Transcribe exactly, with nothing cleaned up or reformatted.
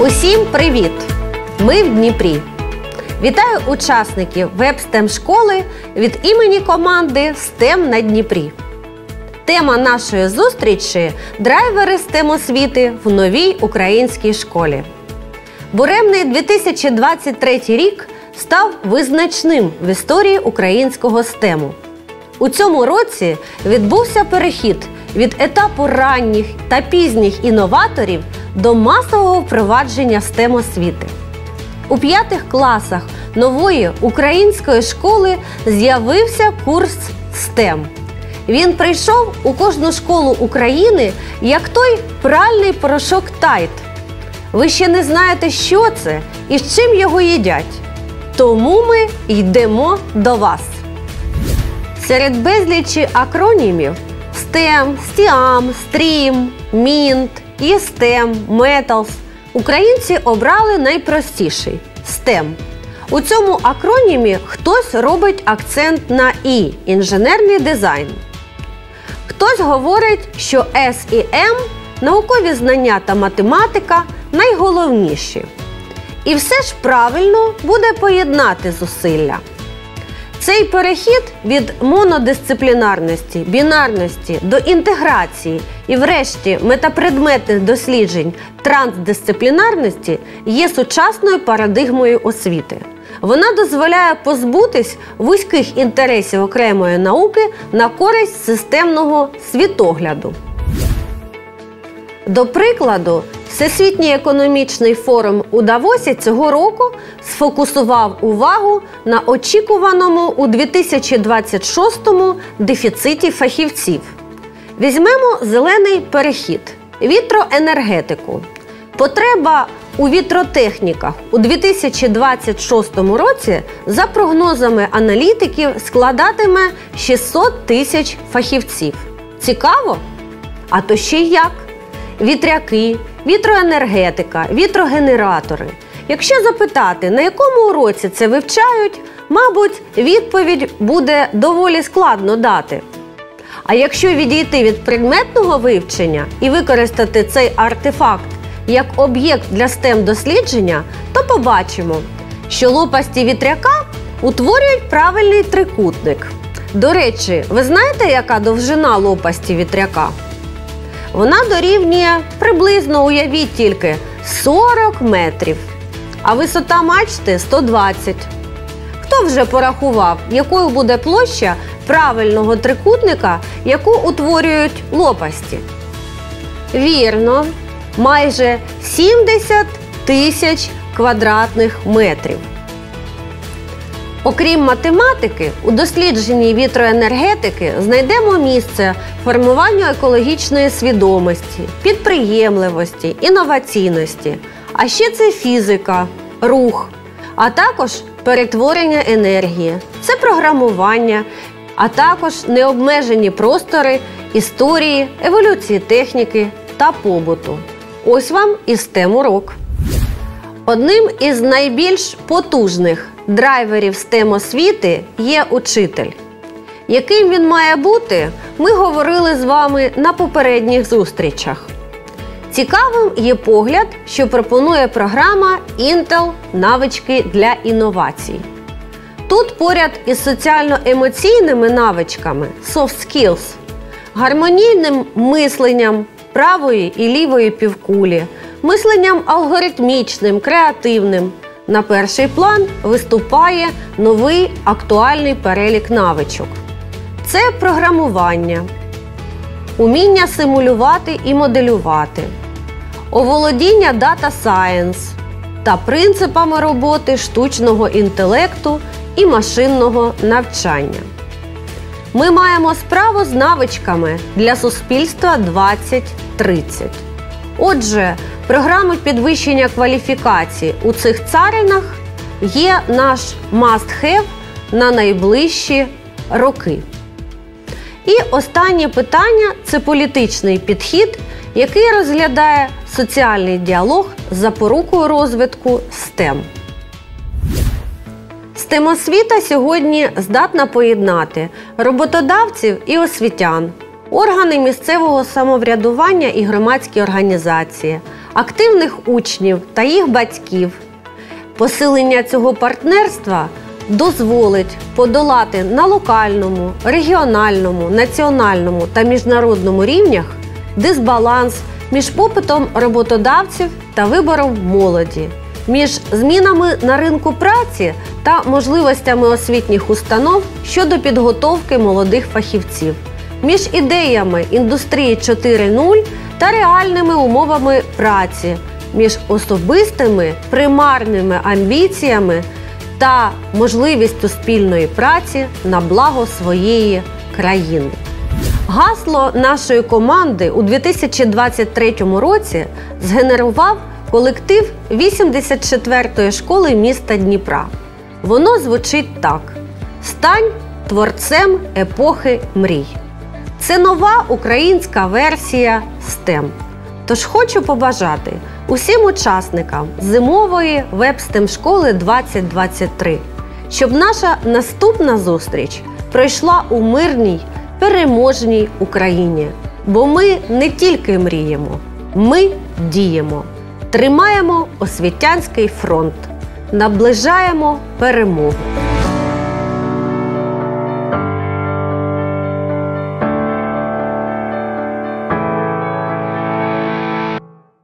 Усім привіт! Ми в Дніпрі. Вітаю учасників веб-стем-школи від імені команди «СТЕМ на Дніпрі». Тема нашої зустрічі – драйвери СТЕМ-освіти в новій українській школі. Буремний дві тисячі двадцять третій рік став визначним в історії українського стему. У цьому році відбувся перехід від етапу ранніх та пізніх інноваторів до масового впровадження стем-освіти. У п'ятих класах нової української школи з'явився курс стем. Він прийшов у кожну школу України, як той пральний порошок Тайд. Ви ще не знаєте, що це і з чим його їдять. Тому ми йдемо до вас. Серед безлічі акронімів стем, стіам, стрім, мінт, єстем, металс українці обрали найпростіший – стем. У цьому акронімі хтось робить акцент на І – інженерний дизайн. Хтось говорить, що С і М – наукові знання та математика – найголовніші. І все ж правильно буде поєднати зусилля. Цей перехід від монодисциплінарності, бінарності до інтеграції і, врешті, метапредметних досліджень трансдисциплінарності є сучасною парадигмою освіти. Вона дозволяє позбутись вузьких інтересів окремої науки на користь системного світогляду. До прикладу, Всесвітній економічний форум у Давосі цього року сфокусував увагу на очікуваному у дві тисячі двадцять шостому дефіциті фахівців. Візьмемо зелений перехід – вітроенергетику. Потреба у вітротехніках у дві тисячі двадцять шостому році, за прогнозами аналітиків, складатиме шістсот тисяч фахівців. Цікаво? А то ще як? Вітряки, вітроенергетика, вітрогенератори. Якщо запитати, на якому уроці це вивчають, мабуть, відповідь буде доволі складно дати. А якщо відійти від предметного вивчення і використати цей артефакт як об'єкт для стем-дослідження, то побачимо, що лопасті вітряка утворюють правильний трикутник. До речі, ви знаєте, яка довжина лопасті вітряка? Вона дорівнює приблизно, уявіть тільки, сорок метрів, а висота мачти – сто двадцять. Хто вже порахував, якою буде площа правильного трикутника, яку утворюють лопасті? Вірно, майже сімдесят тисяч квадратних метрів. Окрім математики, у дослідженні вітроенергетики знайдемо місце формуванню екологічної свідомості, підприємливості, інноваційності. А ще це фізика, рух, а також перетворення енергії, це програмування, а також необмежені простори історії, еволюції техніки та побуту. Ось вам і стем-урок. Одним із найбільш потужних драйверів стем-освіти є учитель. Яким він має бути, ми говорили з вами на попередніх зустрічах. Цікавим є погляд, що пропонує програма Intel «Навички для інновацій». Тут поряд із соціально-емоційними навичками soft skills, гармонійним мисленням правої і лівої півкулі, мисленням алгоритмічним, креативним, на перший план виступає новий актуальний перелік навичок. Це програмування, уміння симулювати і моделювати, оволодіння Data Science та принципами роботи штучного інтелекту і машинного навчання. Ми маємо справу з навичками для суспільства двадцять тридцять. Отже, програми підвищення кваліфікації у цих царинах є наш must-have на найближчі роки. І останнє питання – це політичний підхід, який розглядає соціальний діалог з запорукою розвитку стем. Стем-освіта сьогодні здатна поєднати роботодавців і освітян, органи місцевого самоврядування і громадські організації, активних учнів та їх батьків. Посилення цього партнерства дозволить подолати на локальному, регіональному, національному та міжнародному рівнях дисбаланс між попитом роботодавців та вибором молоді, між змінами на ринку праці та можливостями освітніх установ щодо підготовки молодих фахівців, між ідеями індустрії чотири нуль та реальними умовами праці, між особистими примарними амбіціями та можливістю спільної праці на благо своєї країни. Гасло нашої команди у дві тисячі двадцять третьому році згенерував колектив вісімдесят четвертої школи міста Дніпра. Воно звучить так: «Стань творцем епохи мрій». Це нова українська версія стем. Тож хочу побажати усім учасникам зимової веб-стем-школи двадцять двадцять три, щоб наша наступна зустріч пройшла у мирній, переможній Україні. Бо ми не тільки мріємо, ми діємо. Тримаємо освітянський фронт, наближаємо перемогу.